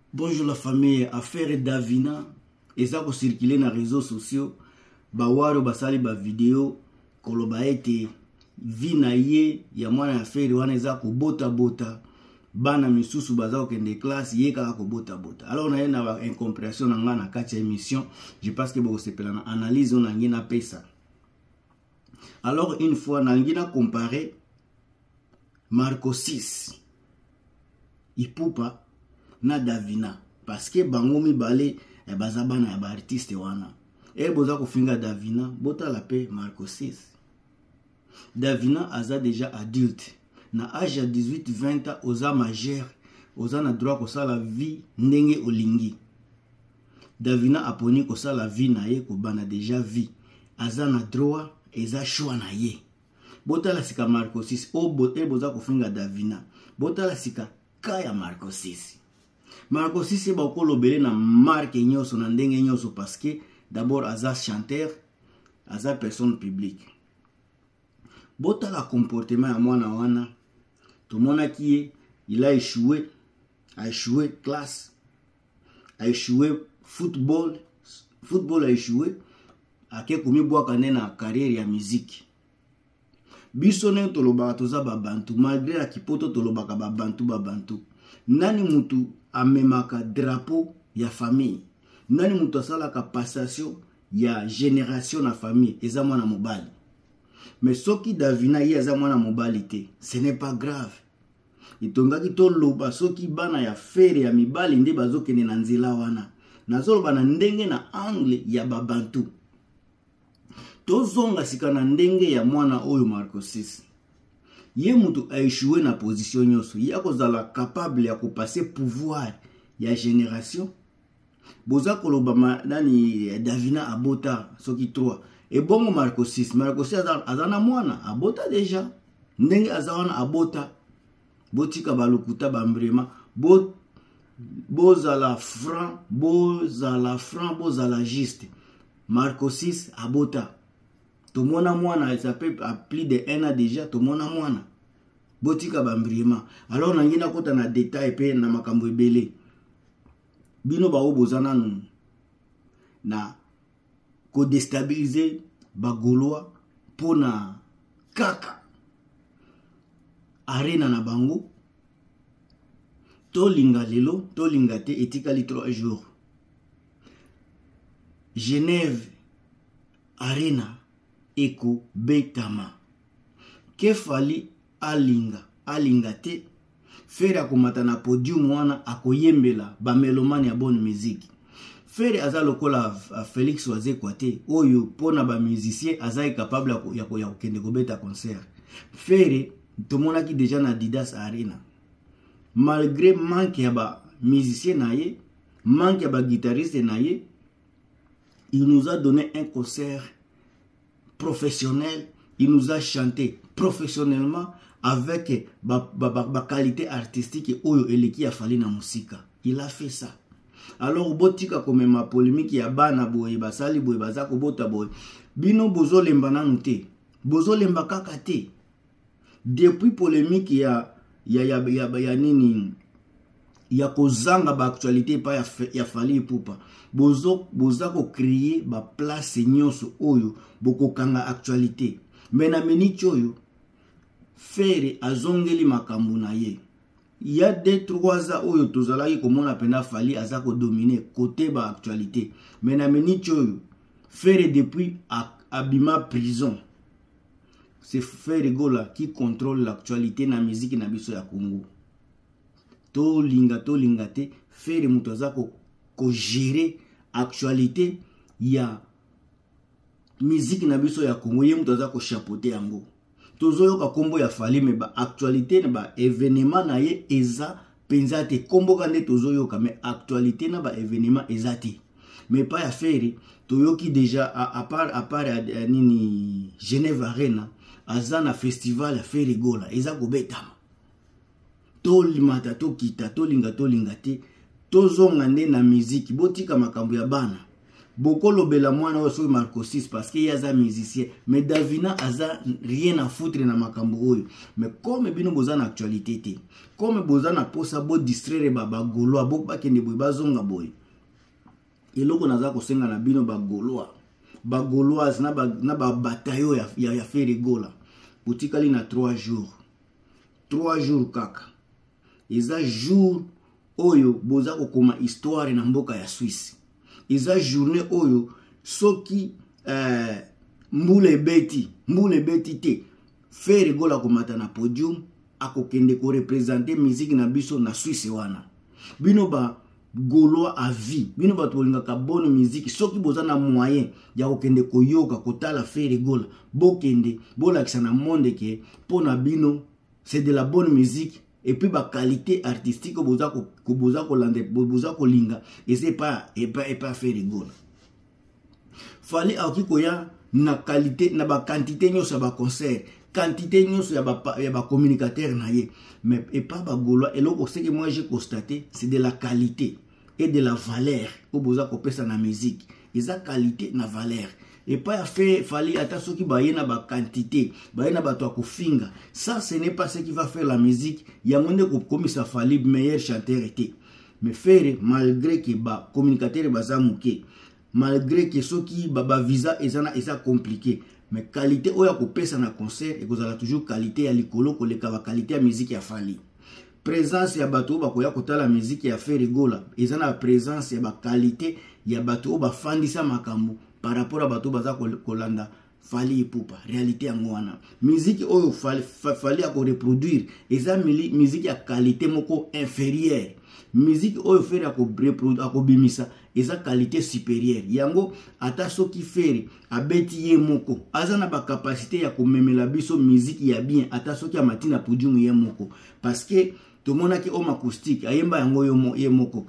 Bonjour la famille, affaire Davina, eza ko circuler na réseaux sociaux, bawaro basali ba vidéo, koloba ete vi na ye ya mwana affaire wana eza ko bota bota, bana misusu baza ko kende classe ye kaka ko bota bota. Alors na ye na ba incompréhension na nga na kati ya émission, je pense que boko sepela na analyse on ngina pesa. Alors une fois na ngina comparer Marco 6 Ipupa na Davina parce que bango mibale bazabana ya ba artiste wana e boza kofinga Davina bota la paix Marco 6. Davina aza déjà adulte na âge ya 18-20 ans oza majeur oza na droit kosala vie ndenge olingi. Davina aponi kosala vie na ye kobana déjà vie aza na droit eza choix na ye. Bota la sika Marco 6 o bote boza kofinga Davina bota la sika kaya Marco 6. Marco 6 ba ko lobele na marque nyoso na ndenge nyoso parce que d'abord aza chanteur, aza personne publique. Bota la comportement ya mwana wana to mona ki il a échoué classe, a échoué football a échoué ake komi bwaka na carrière ya musique. Biso ne tolobaka toza babantu malgré la kipoto tolobaka babantu. Nani mutu amemaka drapeau ya famille, nani mutu asalaka passation ya génération na famille eza mwana mobali. Mais soki Davina ye eza mwana mobali te, ce n'est pas grave. Itongaki toloba soki bana ya fere ya mibali nde bazokende na nzela wana nazoloba na ndenge na angle ya babantu. Tozonga sika na ndenge ya mwana oyo Marco 6. Ye mutu a échoué na position nyoso, ya kozala capable ya kopasser pouvoir ya génération. Boza koloba nani Davina abota soki 3. Et bongo Marco 6 azana mwana abota déjà. Ndenge azawana abota. Botika balokuta bambrema. Bozala franc, bozala juste. Marco 6 abota. To mona mwana ça peut à plus de 1 an déjà to mona mwana botika bambrima. Alors na ngina kota na détail pe na makambo ebele bino ba obozana na ko déstabiliser ba Gaulois pona kaka arena na bango to linga lelo to linga te etikali 3 jours. Genève arena eko betama ke fali alinga te fere akomata na podium wana akoyembela ba melomane ya bonne musique. Fere aza lokola Félix Wazekwa te oyo pona ba musicien aza capable ya kokende kobeta concert. Fere tomonaki déjà na Didas Arena malgré manque ya ba musicien na ye, manque ya ba guitariste na ye, il nous a donné un concert professionnel, il nous a chanté professionnellement avec ba qualité artistique oyo eleki ya fali na musika. Il a fait ça. Alors botika comme ma polémique ya bana boye basali boye bazako bota boye bino bozo lemba nanu te, bozo lemba kaka te. Depuis polémique ya nini ya kozanga ba actualité pa ya Fally Ipupa boza ko créer ba place nyonso oyo boko kanga actualité. Mais na minute oyo fere azongeli makambo na ye. Il y a 2-3 ans oyo tozalaki komona pena Fally aza ko dominer côté ba actualité. Mais na minute oyo fere depuis abima prison. C'est Fere Gola qui contrôle l'actualité na musique na biso ya Congo. To linga te fere mutu aza ko gérer actualité ya musique na biso ya Congo ye mutu aza ko chapeauter yango. Tozoyoka kombo ya Fally me ba actualité na ba événement na ye eza penza te kombo kande tozoyoka mais actualité na ba événement eza te. Mais pas ya fere toyoki déjà à part nini Genève Arena azana festival ya Fere Gola eza ko betama. To limata to kita to linga te tozonga nde na musique botika makambo ya bana beaucoup lobela mwana oyo soki Marco 6 parce que yaza musicien mais Davina aza rien à foutre na makambo oyo mais comme bino boza na actualité te comme boza na posa bo distraire ba goloa bo bakende boy bazonga boy eloko naza kosenga na bino ba goloise na ba bataillon ya faire gola botikali na 3 jours kaka eza jour oyo boza kokoma histoire na mboka ya Suisse eza journée oyo soki mbule beti te faire gola komata na podium akokende ko représenter musique na biso na Suisse wana bino ba Gaulois à vie bino ba tolingaka bonne musique soki boza na moyen ya kokende koyoka kotala faire gola bokende bolakisa na monde ke pona bino c'est de la bonne musique et puis ba qualité artistique boza kolinga et c'est pas faire gola fallait akikoya na qualité na ba quantité nyoso ba concert quantité nyoso ya ba communicateur na ye mais et pas ba Gaulois et loko ce que moi j'ai constaté c'est de la qualité et de la valeur au boza kopesa na musique eza qualité na valeur et pas faire fallait ata soki bayena ba quantité bayena bato akofinga ça ce n'est pas ce qui va faire la musique ya monde ko komisa fallait meilleur chanteur était mais faire malgré que ba communicateur baza muke malgré que soki ba visa eza compliqué mais qualité oya kopesa na concert et kozala toujours qualité ya likolo koleka ba qualité ya musique ya fali présence ya bato ba koya kotala musique ya faire gola eza na présence ya ba qualité ya bato ba fandisa makambo par rapport à bato baza kolanda fali ipupa réalité ya ngwana musique oyo fali ya ko reproduire eza musique ya qualité moko inférieure musique oyo faire ya ko reproduire akobimisa eza qualité supérieure yango ata soki faire abeti ye moko aza na ba capacité ya komemela biso musique ya bien ata soki ya matina podium ye moko parce que to monaki homme acoustique ayemba yango ye moko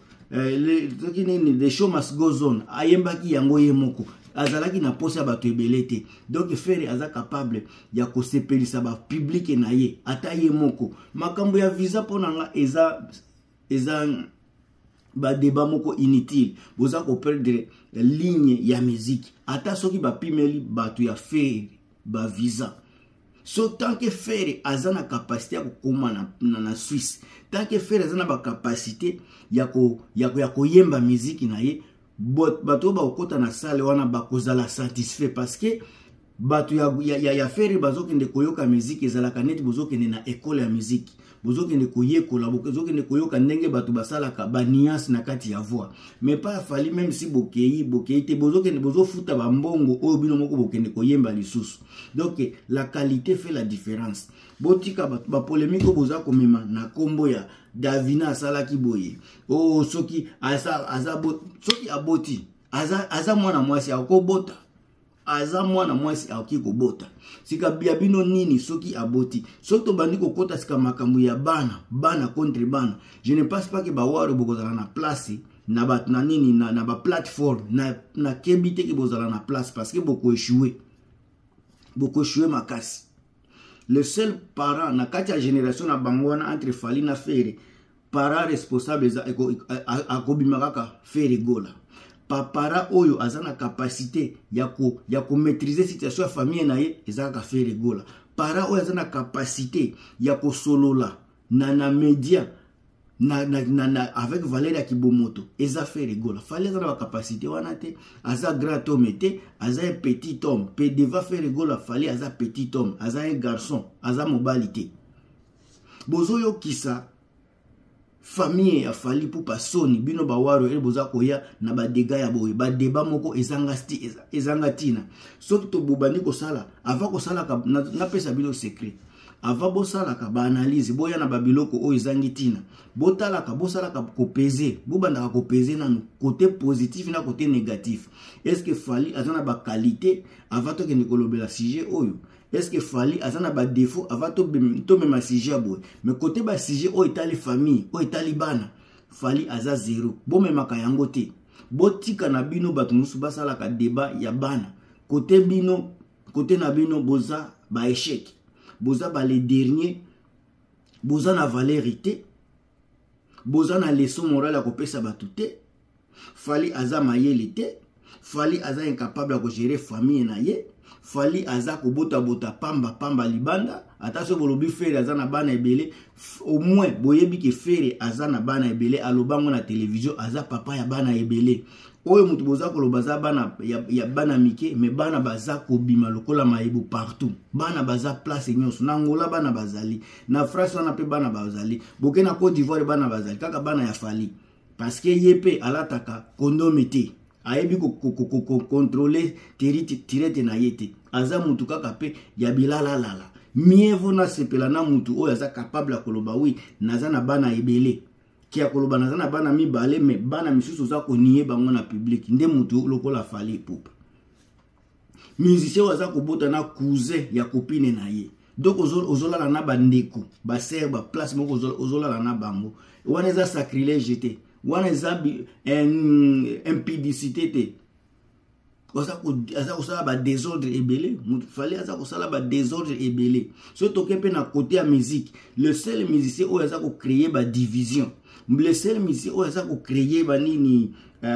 the show must go on ayemba ki yango ye moko azalaki na posa bato ebelete donc faire aza capable ya ko sepelisa ba public na ye ata ye moko makambo ya visa pona nga eza ba débat moko inutile boza ko perdre ligne ya musique ata soki ba pimeli bato ya faire ba visa so tant que faire azana capacité ya kokoma na Suisse tant que faire azana ba capacité ya ko yemba musique na ye bato ba okota na salle wana ba kozala satisfait parce que bato ya faire bazokende koyoka musique ezalaka neti bozokende na école ya musique bozokende koyekola bozokende koyoka ndenge bato basalaka ba nuance na kati ya voix mais pas fali même si bokei te bozokende bozofuta ba mbongo oyo bino moko bokende koyemba lisusu donc la qualité fait la différence botika ba polémique boza komema na kombo ya Davina asalaki boye oh soki soki aboti aza mwana mwasi akobota aza mwana mwasi akoki kobota sika bino nini soki aboti soto bandi kokota sika makambo ya bana contre bana je ne pense pas que ba waro bokozala na place na ba na nini na ba plateforme na kebite ki bozala na place parce que beaucoup échoué makasi le seul parent na kati ya génération na bangwana entre fali na faire parent responsable akobimaka faire gola papara oyo azana capacité ya ko maîtriser situation ya famille na ye ezaka faire gola para oyo azana capacité ya ko solola na média na avec valeur ya kibomoto eza faire gola fallait azana capacité wana te aza grand homme te aza un petit homme pe deva faire gola fallait aza petit homme aza un garçon aza mobilité bozoyo kisa famille ya fali pour pasoni bino bawaro ele boza koya na ba dégâts ya boye ba débat moko ezanga tina soki to bobani ko sala avant ko sala ka na pesa bino secret avant bo sala ka ba analyse boya na ba biloko o ezangi tina botala ka bo sala ka ko peser bo banda ka ko peser na côté positif na côté négatif est-ce que fali azana ba qualité avant to ke nikolobela sujet oyo est-ce que fali azana ba défaut avant to même sujet boy mais côté ba sujet o etali famille o etali bana fali aza zéro bo même yango te botika na bino bato musu basala ka débat ya bana côté bino côté na bino boza ba échec boza ba les derniers boza na valérité boza na leçon morale ya kopesa bato te fali aza mayele te Fali aza incapable à gérer famille na ye. Fali aza ko bota pamba libanda. Attention bolobi Fere aza na bana ebele. Au moins boyebi ke Fere aza na bana ebele alobango na télévision aza papa ya bana ebele. Oyo mutu boza ko lobaza bana ya bana mike mais bana baza ko bima lokola mayibu partout. Bana baza place nyonso na Angola bana bazali. Na France wana pe bana bazali. Boke na Côte d'Ivoire bana bazali. Kaka bana ya Fali. Parce que yepe alataka kondomete. Ayebi ko contrôler tirete na yete. Aza mutu kaka pe ya bilala lala. Mievo na sepela na mutu oyo aza capable ya koloba oui naza na bana ebele. Ki ya koloba naza na bana mibale me bana misusu za ko nié bango na public. Nde mutu lokola Fali Ipupa. Musicien waza ko bota na cousin ya copine na ye. Donc ozolala na bandeko, ba ser ba place moko ozolala na bango. Wana eza sacrilège te. Wana eza impudicité te. Aza kosala ba désordre ebele. Fali aza kosala ba désordre ebele. So toke pe na côté ya musique, le seul musicien oyo aza ko créer ba division. Le seul musicien oyo aza ko créer ba nini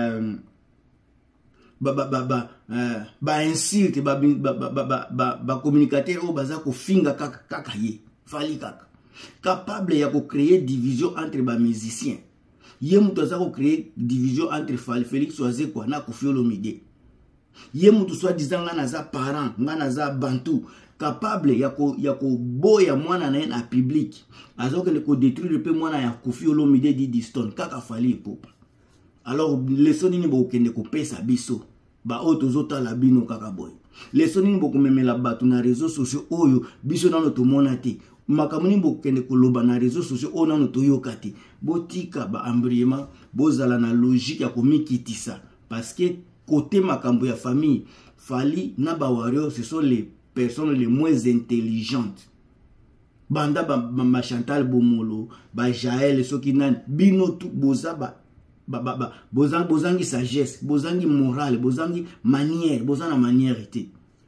insulte ba communicateur oyo baza ko finga kaka ye. Fali kaka. Capable ya ko créer division entre ba musiciens. Ye mutu aza ko créer division entre Félix Oazekwa na Koffi Olomide. Ye mutu soit disant nga naza parent, nga naza bantu, capable ya ko boya mwana na na public. Azo ke ko détruire pe mwana ya Koffi Olomide di Diston kaka Fali Ipupa. Alors leçon nini bo kende ko pesa biso ba oto zota la bino kaka boy. Leçon nini bo ko memela batu na réseaux sociaux oyo biso na to monate. Makamuni bo kende ko loba na réseaux sociaux oyo na to yokati. Botika ba embriema bozala na logique ya komikitisa parce que côté makambo ya famille Fali na ba warrior ce sont les personnes les moins intelligentes. Banda ba Chantal Bomolo, ba Jaël soki nan bino tout boza bozangi sagesse, bozangi morale, bozangi manière, bozana manière te.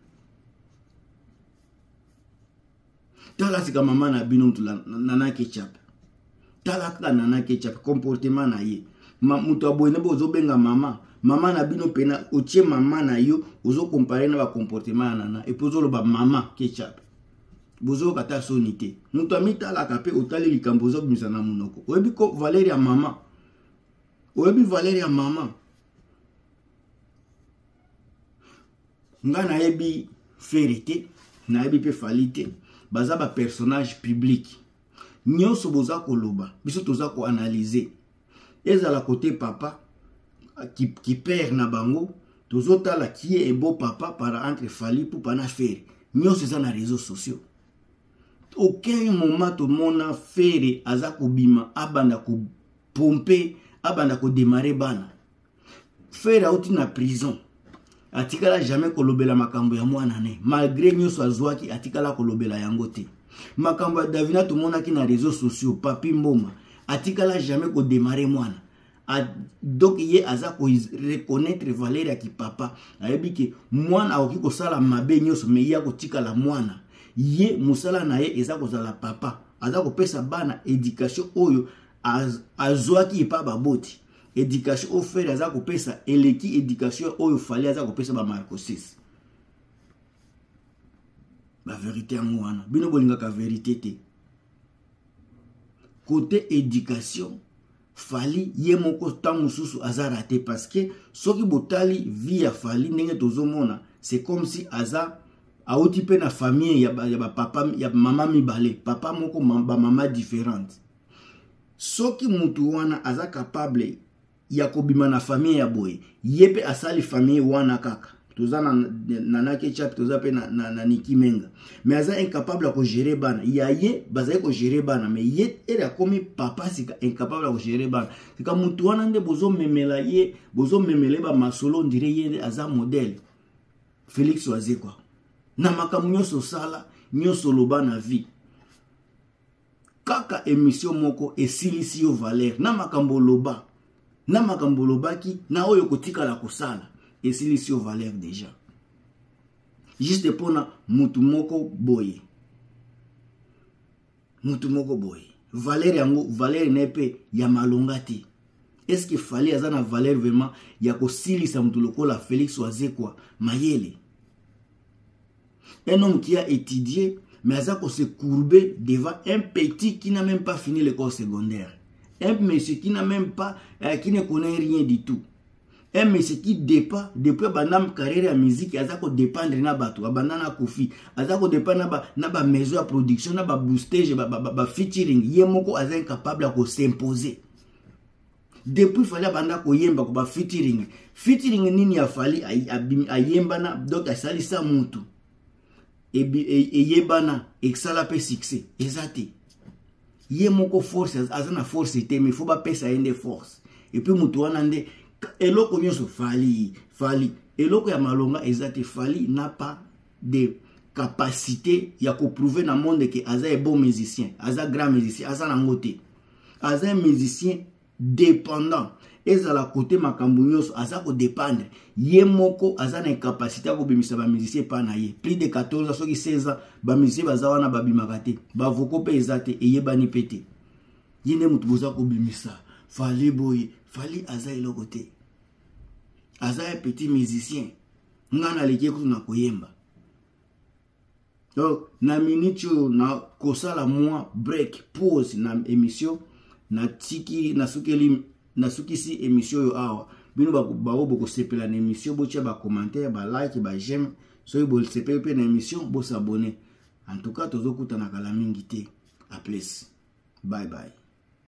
Tala sika mama na bino mtula nana ketchup. Tala ka nana ketchup comportement na ye. Mutu aboyene bozo benga mama. Mama na bino pena otie mama na yo ozo comparer na ba comportement nana et pozo lo ba mama ketchup. Bozo kata sonité. Mutu amita la kape otali likambo zo bisana munoko. Oyebi ko Valeria mama. Oyebi Valeria mama. Nga na yebi ferité, na yebi pe falite. Baza ba personnage public. Nyonso boza koloba, biso toza ko analyser. Eza la côté papa qui perd na bango, tozota la qui est beau papa par entre Fali Ipupa na Fere. Nyonso eza na réseaux sociaux. Aucun moment to mona Fere aza ko bima abanda ko pomper, abanda ko démarrer bana. Fere auti na prison. Atikala jamais kolobela makambo ya mwana ne. Malgré nyonso azwaki atikala kolobela yango te. Makambo ya Davina to mona ki na réseaux sociaux, Papi Mboma, atikala jamais ko démarrer mwana. Donc ye aza ko reconnaître valeur ya ki papa. Ayebi ke mwana akoki ko sala mabe nyonso me ya ko tikala mwana. Ye musala na ye eza ko sala papa. Aza ko pesa bana éducation oyo azwaki pa baboti. Éducation au Fere aza ko pesa eleki éducation oyo Fali aza ko pesa ba Marco 6. La vérité en wana. Bino bolinga ka vérité te. Côté éducation, Fali ye moko tangu susu aza raté parce que soki botali vie ya Fali ndenge tozomona, c'est comme si aza auti pe na famille ya papa ya mama mibale, papa moko ba mama différente. Soki mutu wana aza capable ya kobima na famille ya boye, yepe asali famille wana kaka. Toza na ketchup, toza pe na Niki Menga. Mais aza incapable ko gérer bana. Ya ye baza ko gérer bana, mais ye era komi papa sika incapable ko gérer bana. Sika mutu wana nde bozo memela ye, bozo memele ba masolo ndire ye aza modèle. Félix Oazekwa. Na makambo nyonso sala, nyonso loba na vie. Kaka émission moko esilisi yo valeur. Na makambo loba. Na makambo lobaki na oyo kotika la kosala. Et si sur valeur déjà. Juste pour na mutu moko boye. Mutu moko boye. Valeur yango, valeur nepe ya malongati. Est-ce que Fally aza na valeur vraiment ya kosilisa mutu lokola Félix Wazekwa mayele? Un homme qui a étudié, mais aza ko se courber devant un petit qui n'a même pas fini l'école secondaire. Un monsieur qui n'a même pas, qui ne connaît rien du tout. Un monsieur qui dépend, depuis la carrière de musique, aza ko dépendre na bato, abandana kofi, aza ko dépendre na ba maison de production, na ba boostage, ba featuring, yemoko aza incapable de s'imposer. Depuis Fally abanda ko yemba ko ba featuring. Featuring nini ya Fally ayemba na donc asalisa mutu. Et yebana exala pe succès. Exacté. Yemoko force azana force était mais faut pas pesa ende force. Et puis mutu wana nde eloko nyonso Fally eloko ya malonga exacté Fally n'a pas de capacité ya ko prouver na monde que aza est bon musicien, aza grand musicien, aza na ngote. Aza un musicien dépendant. Ezala côté makambo nyonso aza ko dépendre. Yemoko aza na incapacité ko bimisa ba musicien pa na ye. Plus de 14 ans soki 16 ans ba musicien baza wana babimaka te. Ba voko pe ezate eyebani pete. Yine mutu boza ko bimisa. Fally boy, Fally aza eloko te. Aza un petit musicien. Ngana leki ko na koyemba. Donc na minute na kosala moi break pause na émission na tiki na sukisi émission yo awa bino ba boko sepela na émission botia ba commentaire ba like ba j'aime so bo sepela pe na émission bo s'abonner. En tout cas tozo kutana kala mingi te. A plus. Bye bye.